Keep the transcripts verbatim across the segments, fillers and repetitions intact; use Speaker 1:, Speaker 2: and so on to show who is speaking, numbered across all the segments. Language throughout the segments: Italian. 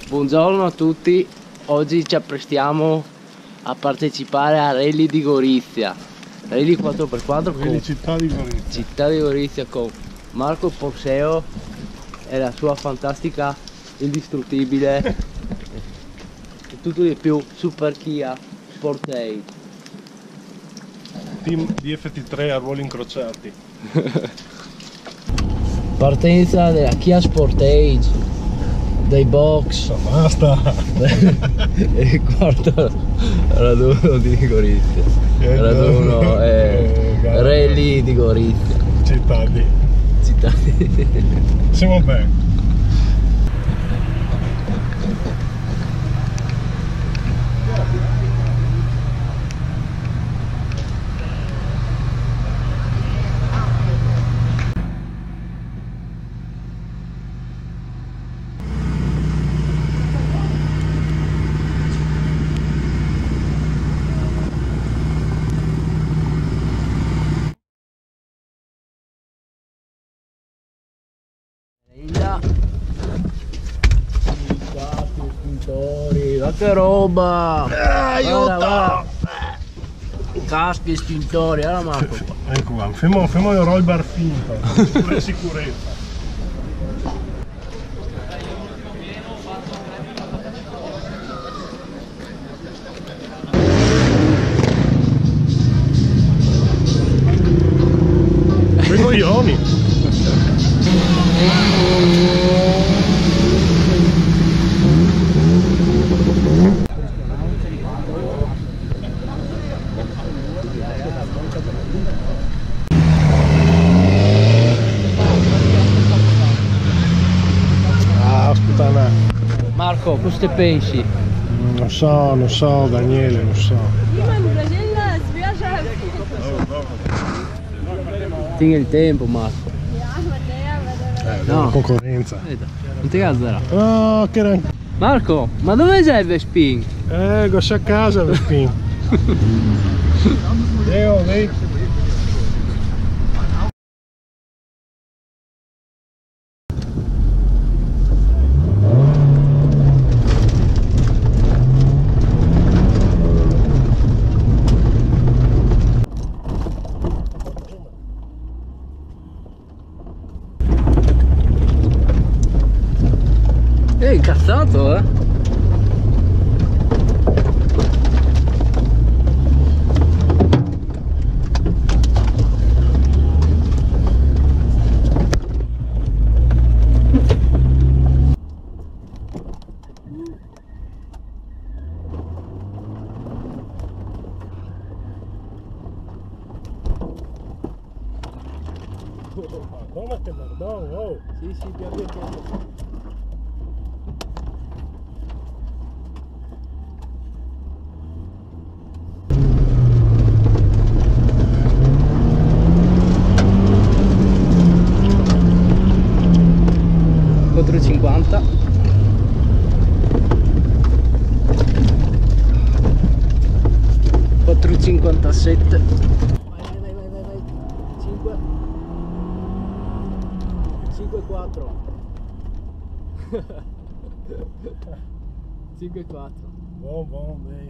Speaker 1: Buongiorno a tutti, oggi ci apprestiamo a partecipare a Rally di Gorizia, Rally quattro per quattro con
Speaker 2: città di Gorizia.
Speaker 1: città di Gorizia con Marco Porseo e la sua fantastica indistruttibile e tutto di più Super Kia Sportage.
Speaker 2: Team D F T tre a ruoli incrociati.
Speaker 1: Partenza della Kia Sportage, dei box.
Speaker 2: Oh, basta!
Speaker 1: E il quarto raduno di Gorizia, raduno eh, Rally di Gorizia,
Speaker 2: Città di.
Speaker 1: città di.
Speaker 2: Siamo bene.
Speaker 1: Estintori, ma che roba!
Speaker 2: Eh, aiuto!
Speaker 1: Caschi estintori, allora Marco.
Speaker 2: Ecco qua, fermo, fermo il roll bar finto, pure sicurezza. Quei coglioni! Ah, puttana.
Speaker 1: Marco, cosa te pensi?
Speaker 2: Non so, non so Daniele, non so.
Speaker 1: Tieni il tempo Marco.
Speaker 2: Eh,
Speaker 1: No.
Speaker 2: concorrenza.
Speaker 1: Non ti alzerà.
Speaker 2: Oh, che era...
Speaker 1: Marco, ma dove sei il Vespin?
Speaker 2: Eh, go a casa Vespin. Leo, lei.
Speaker 1: Eh, incazzato, eh?
Speaker 2: Toma che perdón, oh.
Speaker 1: Sì, sì, piano piano. quattro cinquanta. quattro cinquantasette. Vai, vai, vai, vai, vai. cinque. cinque quattro. cinque quattro.
Speaker 2: Buon, buon, dai.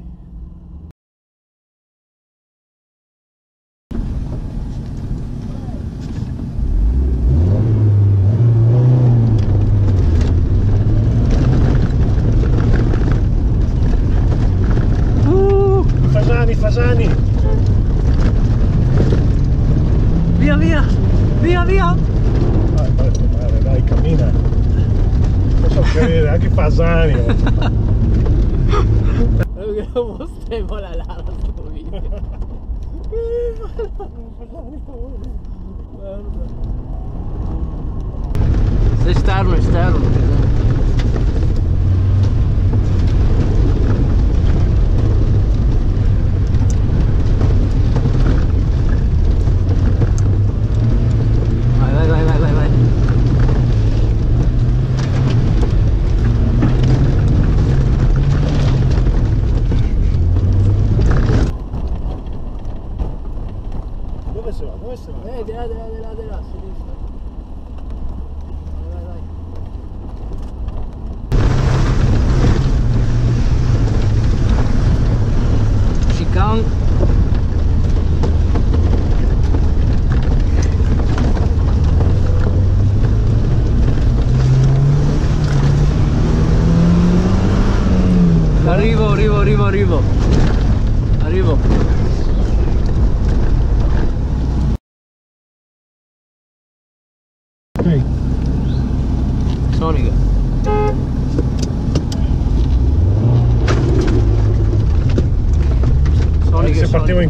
Speaker 2: Fasani, Fasani!
Speaker 1: Via, via! Via, via!
Speaker 2: Dai, dai, dai, dai, cammina! Posso credere, anche Fasani!
Speaker 1: Perché non mostriamo la lana sto video. Se esterno, esterno.
Speaker 2: Dove si va? Dove si va?
Speaker 1: Eh, di là, di là, di là, di là, a sinistra. Vai, vai, vai.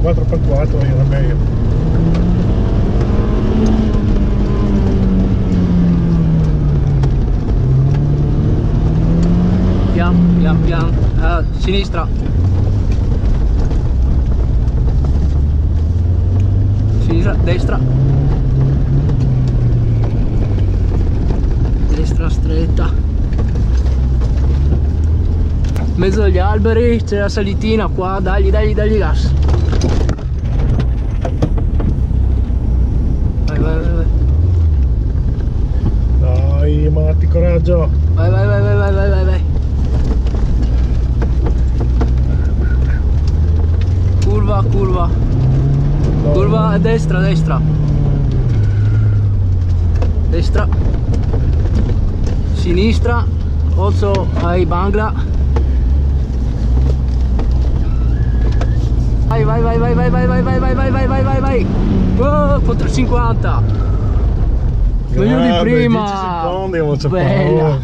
Speaker 2: quattro per quattro era meglio.
Speaker 1: Pian, pian, pian. Uh, sinistra. Sinistra, destra. Destra stretta. In mezzo agli alberi c'è la salitina qua, dagli, dagli, dagli gas. Vai, vai, vai, vai.
Speaker 2: Dai, Matti, coraggio.
Speaker 1: Vai, vai, vai, vai, vai, vai, vai, vai. Curva, curva.
Speaker 2: No.
Speaker 1: Curva a destra, destra. Destra. Sinistra. Also ai Bangla. Vai, vai, vai, vai, vai, vai, vai, vai, vai, vai, vai, vai, vai, vai. Oh, quattrocentocinquanta. Meglio di
Speaker 2: Grande,
Speaker 1: prima.
Speaker 2: dieci secondi, non c'è
Speaker 1: Bella.
Speaker 2: paura.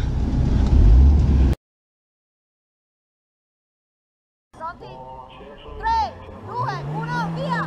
Speaker 3: tre, due, uno, via!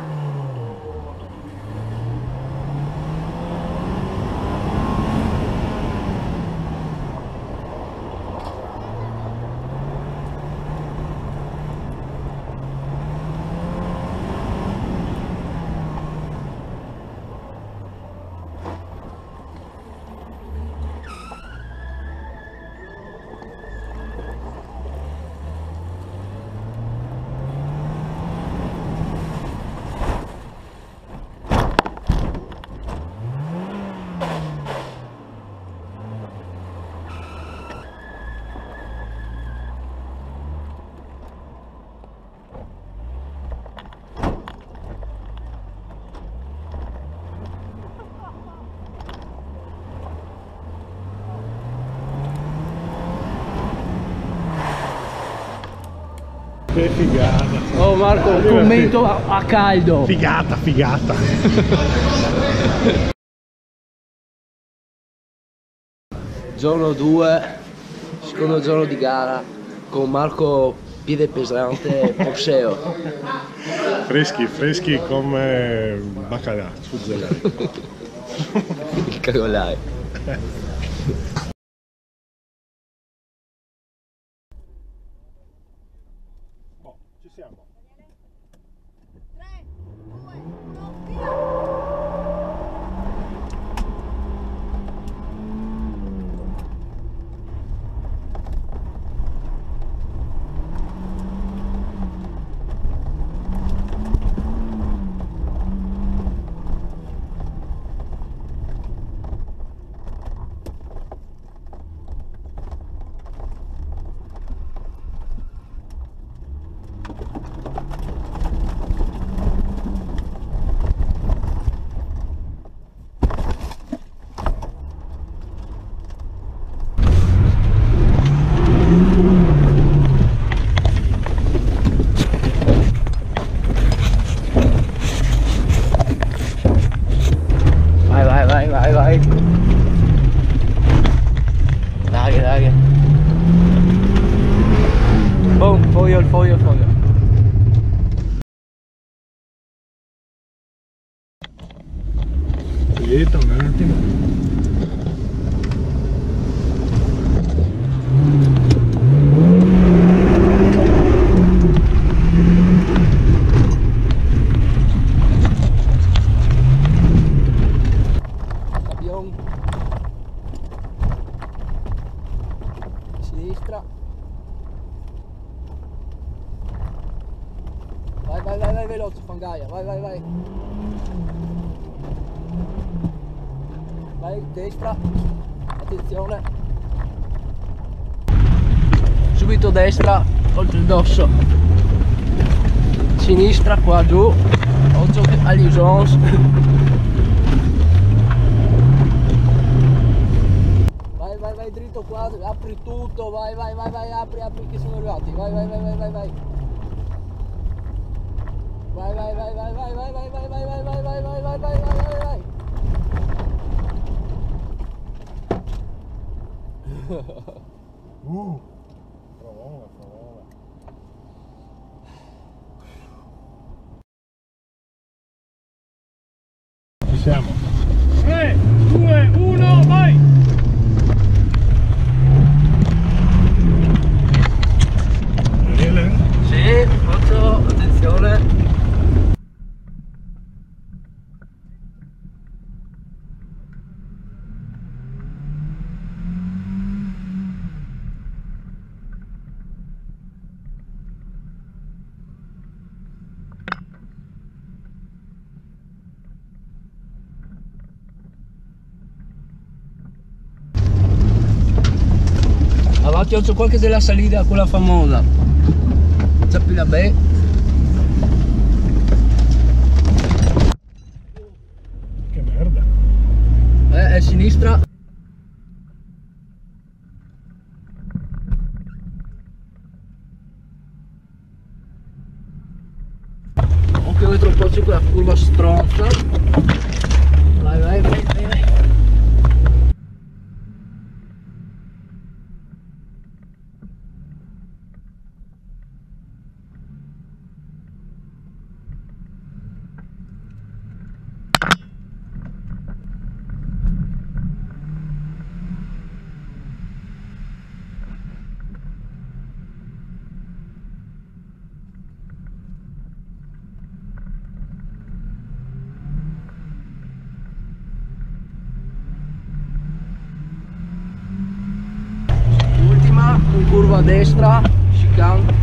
Speaker 2: Che figata.
Speaker 1: Oh Marco,
Speaker 2: Arriva
Speaker 1: commento a, a caldo.
Speaker 2: Figata, figata.
Speaker 1: Giorno due, secondo giorno di gara con Marco piede pesante boxeo.
Speaker 2: Freschi, freschi come baccalà, sfuggire.
Speaker 1: Il cagolai.
Speaker 2: Oh, ci siamo.
Speaker 3: tre, due, uno, via!
Speaker 1: Vai, vai, vai, vai, vai. Dai, dai. Boom, foglio, il foglio, il foglio.
Speaker 2: Aspetta un attimo.
Speaker 1: Abbiamo sinistra. Vai, vai, vai, vai veloce, Fangaia, vai, vai, vai. Vai, destra. Attenzione. Subito destra, oltre il dosso. Sinistra, qua giù. Occhio agli usons. Vai, vai, vai dritto qua, apri tutto, vai, vai, vai, vai, apri, apri che sono arrivati, vai, vai, vai, vai, vai, vai. Vai, vai, vai, vai, vai, vai, vai, vai, vai, vai, vai, vai, vai, vai, vai, vai, vai, vai.
Speaker 2: Uh, provona, provona. siamo. tre, due, uno, vai! Daniele?
Speaker 1: Sì, faccio attenzione. Avanti oggi qualche della salita, quella famosa. Zappila bene.
Speaker 2: Che merda.
Speaker 1: Eh, è sinistra. Occhio che troppo c'è quella curva stronza. Vai, vai, vai, vai, vai. In curva a destra, chicane.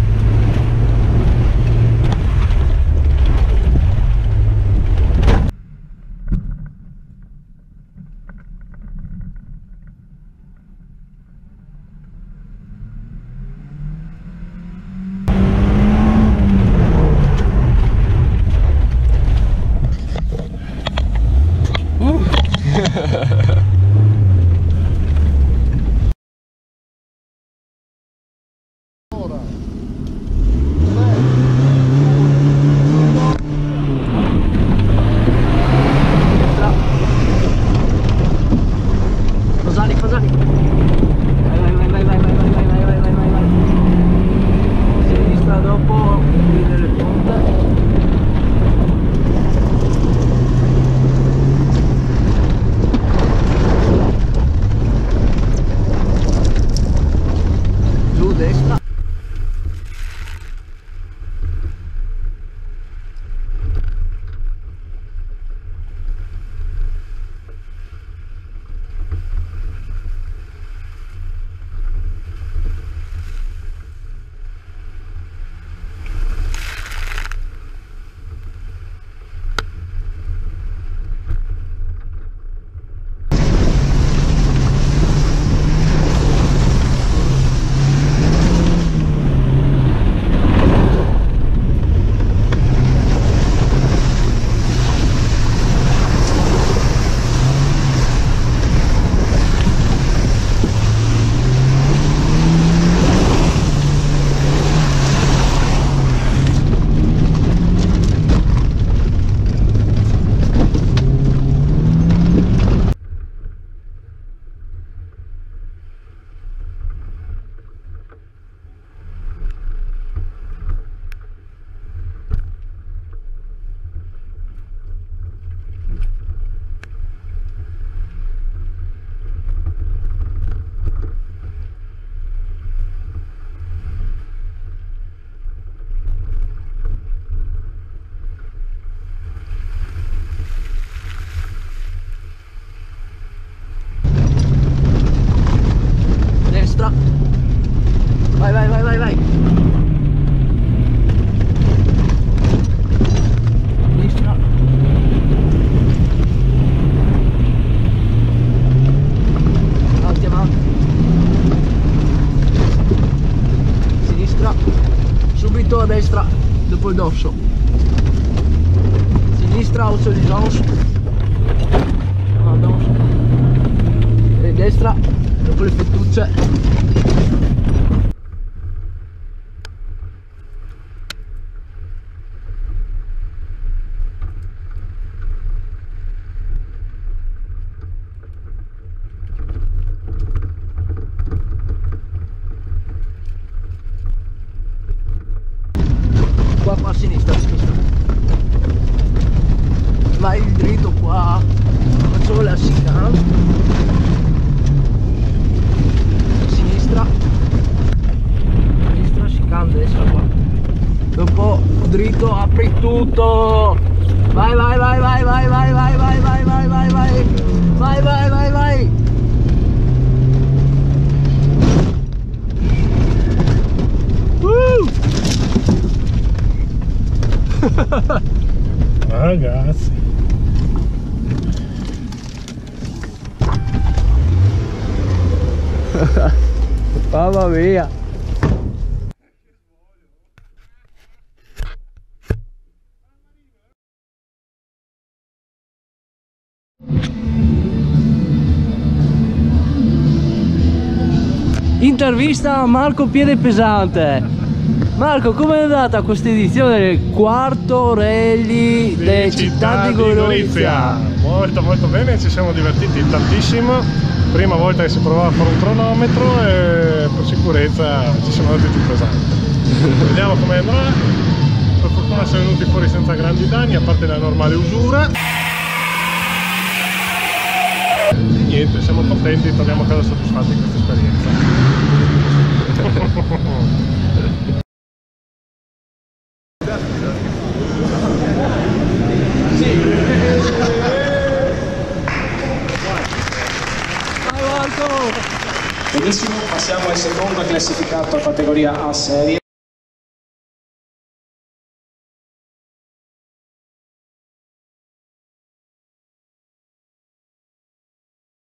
Speaker 1: Vai, vai, vai, vai, vai. Sinistra. Avanti, avanti. Sinistra. Subito a destra, dopo il dosso. Sinistra, osso di Jones. E destra, dopo le fettucce. Qua, qua a sinistra, a sinistra. Vai dritto qua. tutto. Vai vai vai vai vai vai vai vai vai vai vai vai vai vai vai vai. Uh!
Speaker 2: Ragazzi,
Speaker 1: mamma mia. Intervista a Marco Piedepesante. Marco, com'è andata questa edizione del quarto rally delle città di Gorizia?
Speaker 2: Molto molto bene, ci siamo divertiti tantissimo. Prima volta che si provava a fare un cronometro e per sicurezza ci siamo andati più pesanti. Vediamo come andrà. Per fortuna siamo venuti fuori senza grandi danni, a parte la normale usura. E niente, siamo contenti, torniamo a casa soddisfatti di questa esperienza.
Speaker 4: Benissimo, passiamo al secondo classificato a categoria A serie.